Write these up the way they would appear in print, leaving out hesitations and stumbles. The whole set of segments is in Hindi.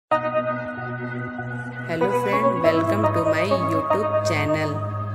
Hello friend, welcome to my YouTube channel.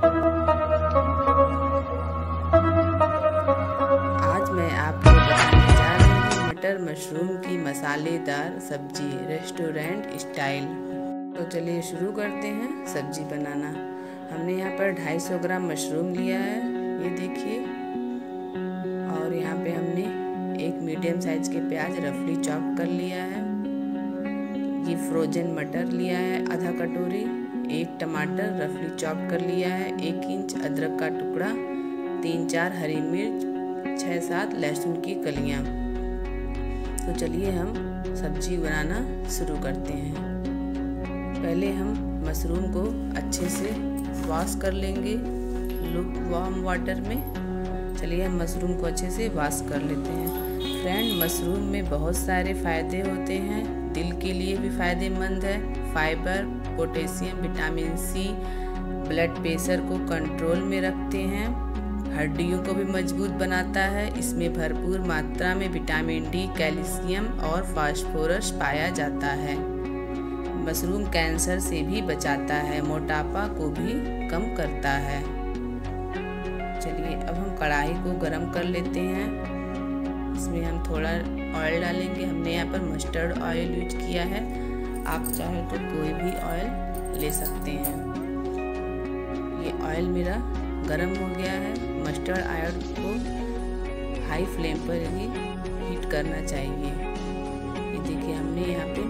आज मैं आपको बताने जा रही हूँ मटर मशरूम की मसालेदार सब्जी रेस्टोरेंट स्टाइल। तो चलिए शुरू करते हैं सब्जी बनाना। हमने यहाँ पर 250 ग्राम मशरूम लिया है, ये देखिए। और यहाँ पे हमने एक मीडियम साइज के प्याज रफली चॉप कर लिया है। ये फ्रोजन मटर लिया है आधा कटोरी, एक टमाटर रफली चॉप कर लिया है, 1 इंच अदरक का टुकड़ा, 3-4 हरी मिर्च, 6-7 लहसुन की कलियां। तो चलिए हम सब्जी बनाना शुरू करते हैं। पहले हम मशरूम को अच्छे से वॉश कर लेंगे लुक वार्म वाटर में। चलिए हम मशरूम को अच्छे से वॉश कर लेते हैं। फ्रेंड, मशरूम में बहुत सारे फ़ायदे होते हैं। दिल के लिए भी फ़ायदेमंद है। Fibre, potassium, vitamin C blood pressure को कंट्रोल में रखते हैं। हड्डियों को भी मजबूत बनाता है। इसमें भरपूर मात्रा में विटामिन डी, कैल्शियम और फास्फोरस पाया जाता है। मशरूम कैंसर से भी बचाता है, मोटापा को भी कम करता है। चलिए अब हम कढ़ाई को गरम कर लेते हैं। इसमें हम थोड़ा ऑयल डालेंगे। हमने यहाँ पर मस्टर्ड ऑयल यूज किया है, आप चाहे तो कोई भी ऑयल ले सकते हैं। ये ऑयल मेरा गरम हो गया है। मस्टर्ड ऑयल को हाई फ्लेम पर ही हीट करना चाहिए। ये देखिए हमने यहाँ पे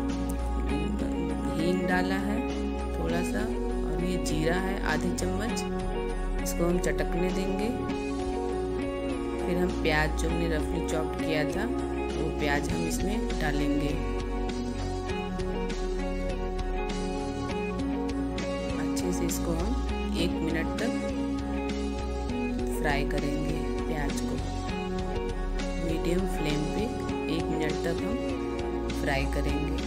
हींग डाला है थोड़ा सा, और ये जीरा है आधी चम्मच। इसको हम चटकने देंगे। फिर हम प्याज जो हमने रफली चॉप किया था वो प्याज हम इसमें डालेंगे। अच्छे से इसको हम 1 मिनट तक फ्राई करेंगे प्याज को। मीडियम फ्लेम पे 1 मिनट तक हम फ्राई करेंगे।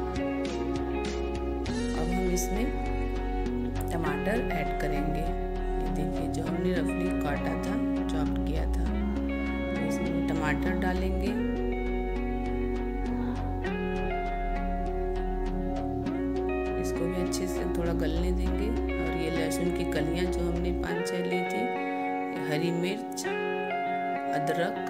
अब हम इसमें टमाटर ऐड करेंगे। ये देखिए जो हमने रफली काटा था, चॉप किया था, इसमें टमाटर डालेंगे। इसको भी अच्छे से थोड़ा गलने देंगे। और ये लहसुन की कलियां जो हमने 5-6 ली थी, हरी मिर्च, अदरक,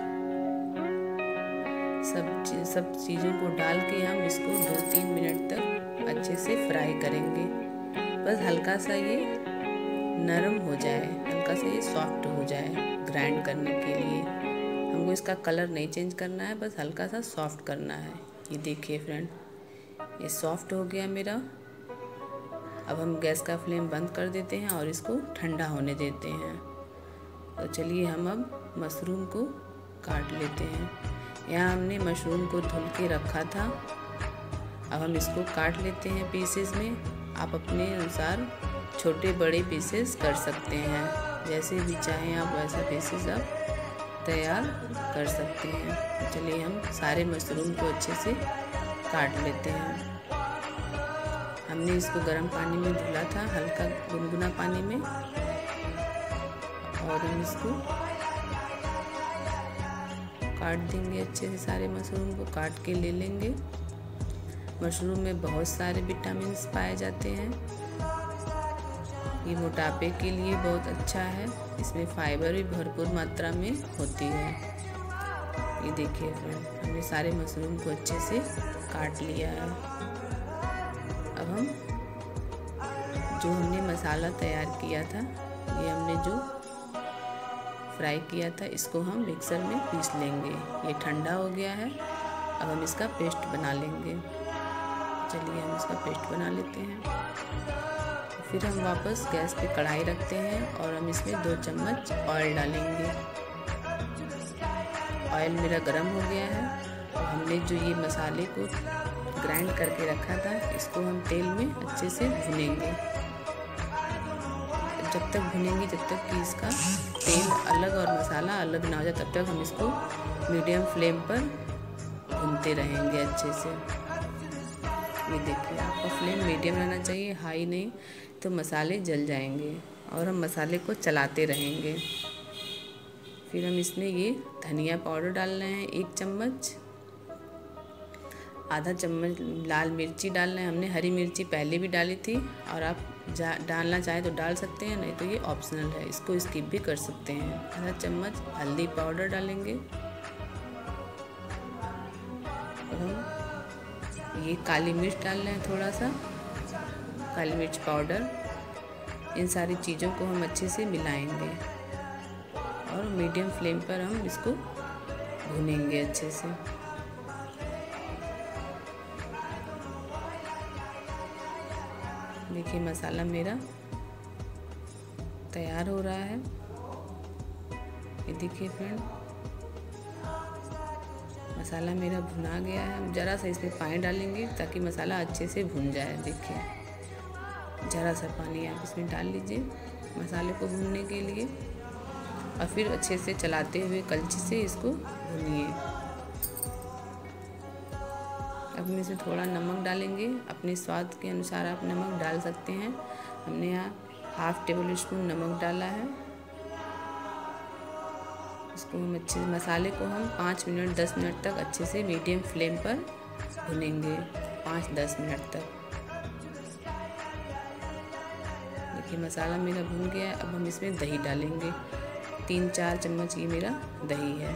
सब चीज़ों को डाल के हम इसको 2-3 मिनट तक अच्छे से फ्राई करेंगे। बस हल्का सा ये नरम हो जाए, हल्का सा ये सॉफ्ट हो जाए ग्राइंड करने के लिए। हमको इसका कलर नहीं चेंज करना है, बस हल्का सा सॉफ्ट करना है। ये देखिए फ्रेंड, ये सॉफ्ट हो गया मेरा। अब हम गैस का फ्लेम बंद कर देते हैं और इसको ठंडा होने देते हैं। तो चलिए हम अब मशरूम को काट लेते हैं। यहाँ हमने मशरूम को धुल के रखा था। अब हम इसको काट लेते हैं पीसेस में। आप अपने अनुसार छोटे बड़े पीसेस कर सकते हैं, जैसे भी चाहें आप वैसा पीसेस आप तैयार कर सकते हैं। तो चलिए हम सारे मशरूम को अच्छे से काट लेते हैं। हमने इसको गर्म पानी में धुला था, हल्का गुनगुना पानी में, और हम इसको काट देंगे अच्छे से। सारे मशरूम को काट के ले लेंगे। मशरूम में बहुत सारे विटामिन पाए जाते हैं। ये मोटापे के लिए बहुत अच्छा है। इसमें फाइबर भी भरपूर मात्रा में होती है। ये देखिए फ्रेंड, हमने सारे मशरूम को अच्छे से काट लिया है। अब हम जो हमने मसाला तैयार किया था, ये हमने जो फ्राई किया था, इसको हम मिक्सर में पीस लेंगे। ये ठंडा हो गया है। अब हम इसका पेस्ट बना लेंगे। चलिए हम इसका पेस्ट बना लेते हैं। फिर हम वापस गैस पे कढ़ाई रखते हैं और हम इसमें 2 चम्मच ऑयल डालेंगे। ऑयल मेरा गर्म हो गया है और हमने जो ये मसाले को ग्राइंड करके रखा था, इसको हम तेल में अच्छे से भुनेंगे। जब तक भुनेंगे, जब तक कि इसका तेल अलग और मसाला अलग ना हो जाए, तब तक हम इसको मीडियम फ्लेम पर भूनते रहेंगे अच्छे से। ये देखिए, आपका फ्लेम मीडियम रहना चाहिए, हाई नहीं, तो मसाले जल जाएंगे। और हम मसाले को चलाते रहेंगे। फिर हम इसमें ये धनिया पाउडर डाल रहे हैं 1 चम्मच। आधा चम्मच लाल मिर्ची डालना है। हमने हरी मिर्ची पहले भी डाली थी और आप डालना चाहें तो डाल सकते हैं, नहीं तो ये ऑप्शनल है, इसको स्किप भी कर सकते हैं। आधा चम्मच हल्दी पाउडर डालेंगे। ये काली मिर्च डाल रहे हैं, थोड़ा सा काली मिर्च पाउडर। इन सारी चीज़ों को हम अच्छे से मिलाएंगे और मीडियम फ्लेम पर हम इसको भूनेंगे अच्छे से। देखिए मसाला मेरा तैयार हो रहा है। ये देखिए फ्रेंड, मसाला मेरा भुना गया है। हम ज़रा सा इसमें पानी डालेंगे ताकि मसाला अच्छे से भुन जाए। देखिए ज़रा सा पानी आप इसमें डाल लीजिए मसाले को भूनने के लिए, और फिर अच्छे से चलाते हुए कलछी से इसको भूनिए। अब हम इसमें थोड़ा नमक डालेंगे, अपने स्वाद के अनुसार आप नमक डाल सकते हैं। हमने यहाँ ½ टेबल स्पून नमक डाला है। इसको हम अच्छे मसाले को हम 5 मिनट 10 मिनट तक अच्छे से मीडियम फ्लेम पर भुनेंगे, 5-10 मिनट तक। देखिए मसाला मेरा भुन गया है। अब हम इसमें दही डालेंगे, 3-4 चम्मच ये मेरा दही है।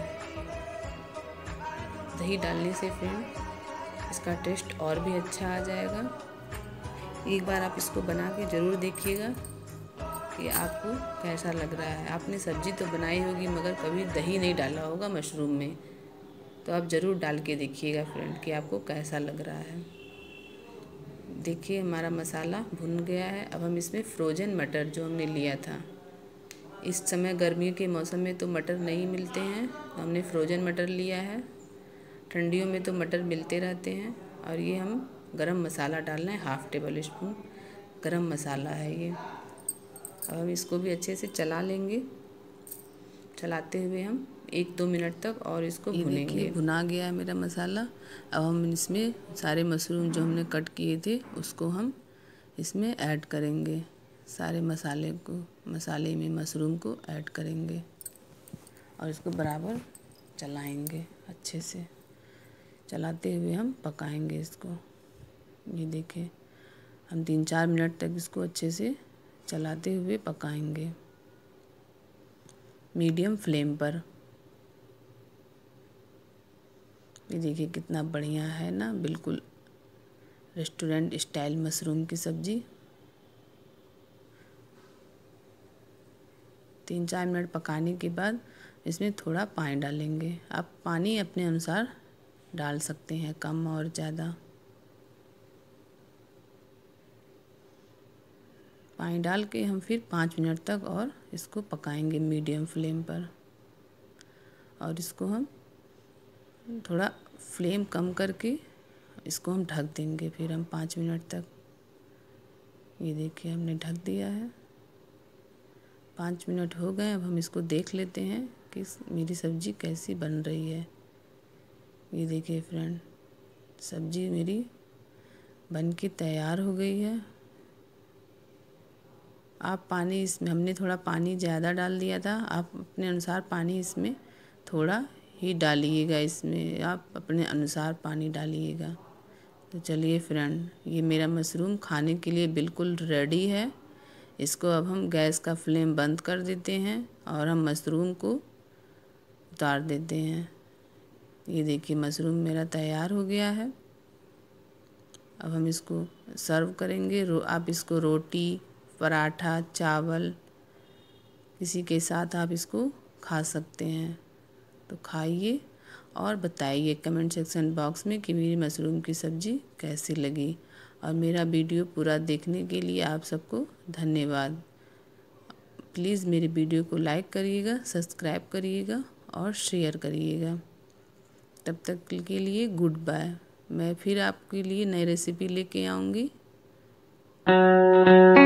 दही डालने से फ्रेंड इसका टेस्ट और भी अच्छा आ जाएगा। एक बार आप इसको बना के ज़रूर देखिएगा कि आपको कैसा लग रहा है। आपने सब्जी तो बनाई होगी मगर कभी दही नहीं डाला होगा मशरूम में, तो आप ज़रूर डाल के देखिएगा फ्रेंड कि आपको कैसा लग रहा है। देखिए हमारा मसाला भुन गया है। अब हम इसमें फ्रोज़न मटर जो हमने लिया था, इस समय गर्मियों के मौसम में तो मटर नहीं मिलते हैं, तो हमने फ्रोज़न मटर लिया है। ठंडियों में तो मटर मिलते रहते हैं। और ये हम गरम मसाला डालना है, ½ टेबल स्पून गरम मसाला है ये। अब हम इसको भी अच्छे से चला लेंगे, चलाते हुए हम 1-2 मिनट तक और इसको भुनेंगे। भुना गया है मेरा मसाला। अब हम इसमें सारे मशरूम जो हमने कट किए थे उसको हम इसमें ऐड करेंगे। सारे मसाले में मशरूम को ऐड करेंगे और इसको बराबर चलाएंगे। अच्छे से चलाते हुए हम पकाएंगे इसको। ये देखिए हम 3-4 मिनट तक इसको अच्छे से चलाते हुए पकाएंगे मीडियम फ्लेम पर। ये देखिए कितना बढ़िया है ना, बिल्कुल रेस्टोरेंट स्टाइल मशरूम की सब्ज़ी। 3-4 मिनट पकाने के बाद इसमें थोड़ा पानी डालेंगे। आप पानी अपने अनुसार डाल सकते हैं, कम और ज़्यादा। पानी डाल के हम फिर 5 मिनट तक और इसको पकाएंगे मीडियम फ्लेम पर। और इसको हम थोड़ा फ्लेम कम करके इसको हम ढक देंगे फिर हम 5 मिनट तक। ये देखिए हमने ढक दिया है। 5 मिनट हो गए। अब हम इसको देख लेते हैं कि मेरी सब्ज़ी कैसी बन रही है। ये देखिए फ्रेंड, सब्ज़ी मेरी बन के तैयार हो गई है। आप पानी इसमें, हमने थोड़ा पानी ज़्यादा डाल दिया था, आप अपने अनुसार पानी इसमें थोड़ा ही डालिएगा। इसमें आप अपने अनुसार पानी डालिएगा। तो चलिए फ्रेंड, ये मेरा मशरूम खाने के लिए बिल्कुल रेडी है। इसको अब हम गैस का फ्लेम बंद कर देते हैं और हम मशरूम को उतार देते हैं। ये देखिए मशरूम मेरा तैयार हो गया है। अब हम इसको सर्व करेंगे। आप इसको रोटी, पराठा, चावल किसी के साथ आप इसको खा सकते हैं। तो खाइए और बताइए कमेंट सेक्शन बॉक्स में कि मेरी मशरूम की सब्ज़ी कैसी लगी। और मेरा वीडियो पूरा देखने के लिए आप सबको धन्यवाद। प्लीज़ मेरे वीडियो को लाइक करिएगा, सब्सक्राइब करिएगा और शेयर करिएगा। तब तक के लिए गुड बाय। मैं फिर आपके लिए नई रेसिपी लेके आऊँगी।